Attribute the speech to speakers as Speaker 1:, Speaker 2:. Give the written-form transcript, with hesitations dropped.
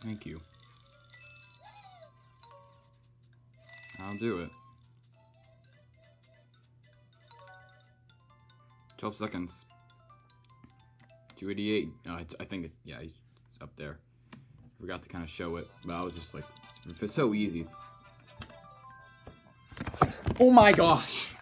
Speaker 1: Thank you. I'll do it. 12 seconds. 288. I think, yeah, he's up there. Forgot to kind of show it, but I was just like, if it's so easy. Oh my gosh!